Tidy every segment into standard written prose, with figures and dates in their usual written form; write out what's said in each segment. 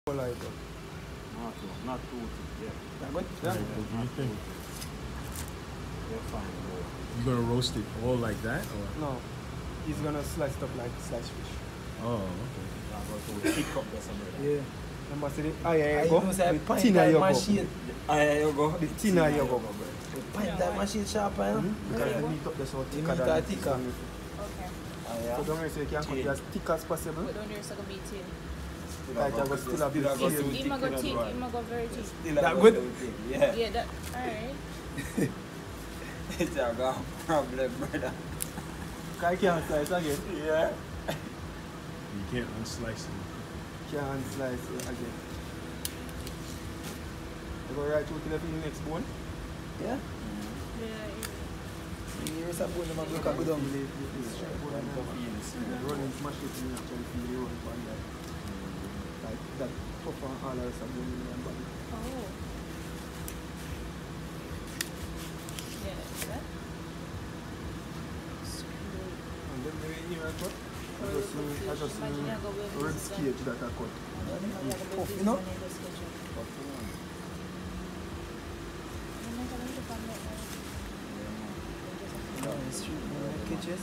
Like Not too thick, yeah. that. But Right, what do you think? You're fine, bro. You gonna roast it all like that, or? no, he's gonna slice it up like sliced fish. Oh, okay. I'm going to pick up the somewhere. Yeah. Remember see the oh yeah, I you go. know say The pint thinner that you go. machine. You go. The thinner you go. Pint that machine sharper, you know? Because the meat up there so The thicker meat than are it is thicker. on the fish. Okay. So don't worry, so you can cut it as thick as possible. But down there is like a bit thin. Like I was still a bit Still a thin. bit He might go thick, he might go very thick. That good? Yeah. Yeah, that, alright. It's a problem, brother. I can't slice again. Yeah. You can't unslice it. Can't slice it again. You go right to the next bone. Yeah? Yeah, Here's a bone that look a good on. Running smash it in actually feel the roll on that. Like that tough and all the rest of the bone in your body. oh. Yeah, that. Screw. And then maybe here I cut. I just rib cage that I cut. Puff, you know? Kitchens.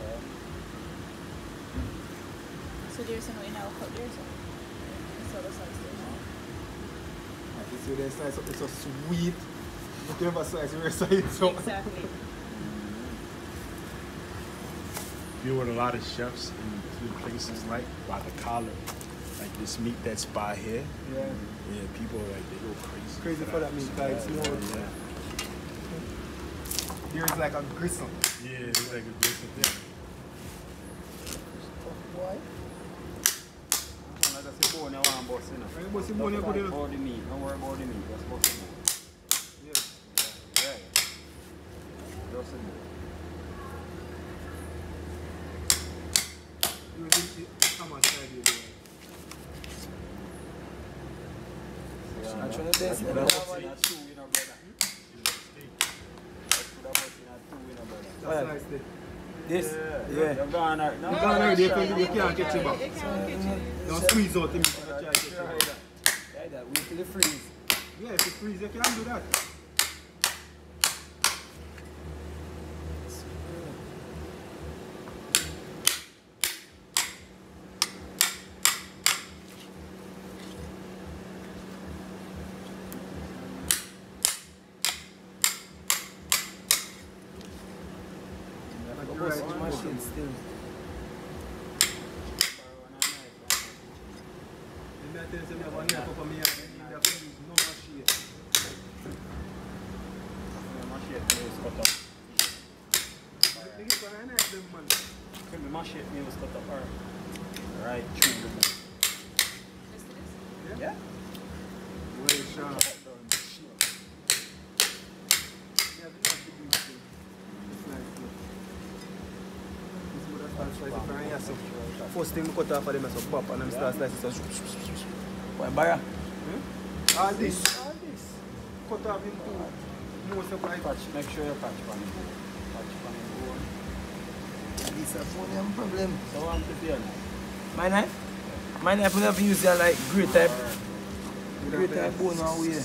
So there's no in our cut there, so. So the size there. Like you see they slice up, it's so sweet. You can never slice the rest of it so. Exactly. You know what a lot of chefs in food places like? By the collar. Like this meat that's by here. Yeah. Yeah, people are like, they go crazy. Crazy for that meat, like it's more. Yeah. Here's like a gristle. Yeah, it's like a different thing. Why? Like I say, bone you want to bust, you know. Right, bust the bone, you Don't put it worry in. about the meat. Don't worry about the meat. Just bust the bone. Yeah. Yeah. Just the bone. You will come outside here. I'm trying to dance. Put a bus in a two, you know, brother. Put a bus in a two, you know, brother. That's nice there. This? Yeah. Yeah. You're gone right now. You can't already, you can't catch it back. You can't catch it. Don't squeeze out the meat. You can't catch it back. Like that, wait till it freeze. Yeah, if it freeze, you can do that. Like a machine still. Let me tell you something about knife up on me and you have to use no machete. Machete is cut up. They get for a knife them, man. Can the machete is cut up or right through the bone. Yeah? Yeah? Very sharp. Yeah, this is the big thing. It's nice, look. This is what I start slicing for here, so first thing I cut off of them is a bop and I start slicing so Why, Barra? all this cut off into most of like Patch, make sure you patch on it. Patch on it. This is a phone problem. So I'm prepared now. My knife? My knife will have used there like great type bone now here.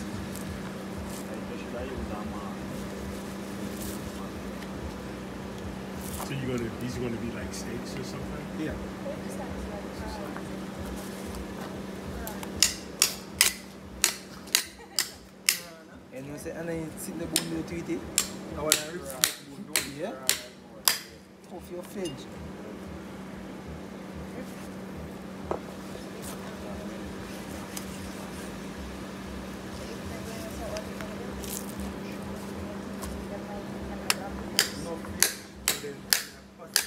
So these are gonna be like steaks or something? yeah. And you say, and then sit the bone there to eat it. I want to rip some bone. Yeah? Off your fridge. No fish, and then pasta.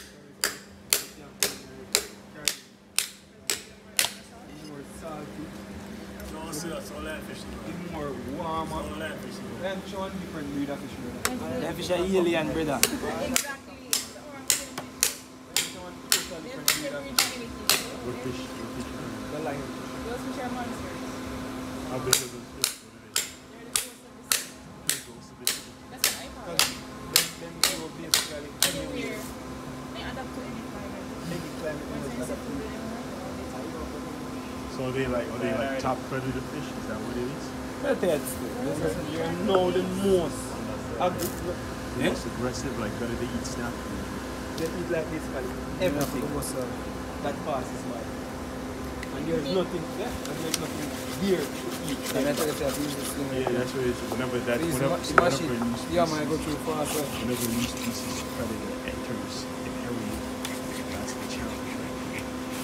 More salty, No, so that's all that fish. it's more warmer. All that fish. And show one different breed of fish, brother. That fish are alien, brother. Exactly. Show one totally different breed of fish. What fish? What fish? The lion. Those fish are monsters. How big is this fish? They're the closest. What is it? That's what I call Because it. them grow basically Anywhere. They adapt to any climate. any climate. Once I Like see food anymore, So they like top predator fish? Is that what it is? You know the most Most aggressive, like better to eat snap. they eat like this kind of everything that passes by. And there's nothing there, and there's nothing here to eat. And I tell you that this is Yeah, that's what it is. Whenever that, Please whenever smash it. a new species, Yeah, man, go through fast. whenever a new species predator enters an area, that's the challenge, right?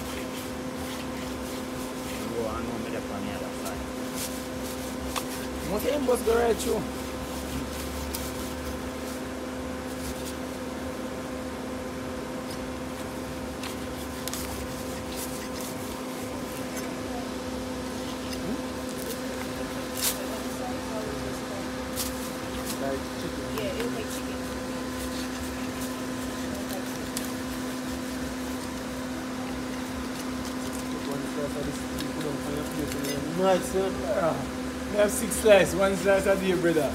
Go on, no, me up on the other side. Most of them must go right through. Like chicken. Yeah, it was like chicken. One slice of this put on your plate and you're nice, Yeah. We have 6 slices, 1 slice a day, brother.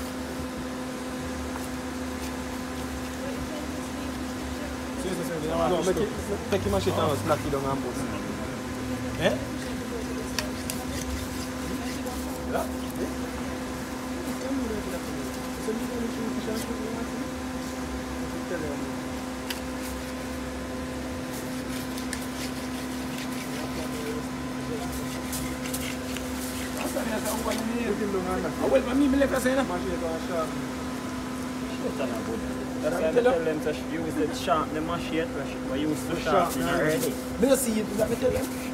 No, make it machete and slack it down and bust. Eh? Yeah. Well, for me, I left saying That's why I tell them to use the sharp, the machete, we used to sharpen already. I see it, let me tell them.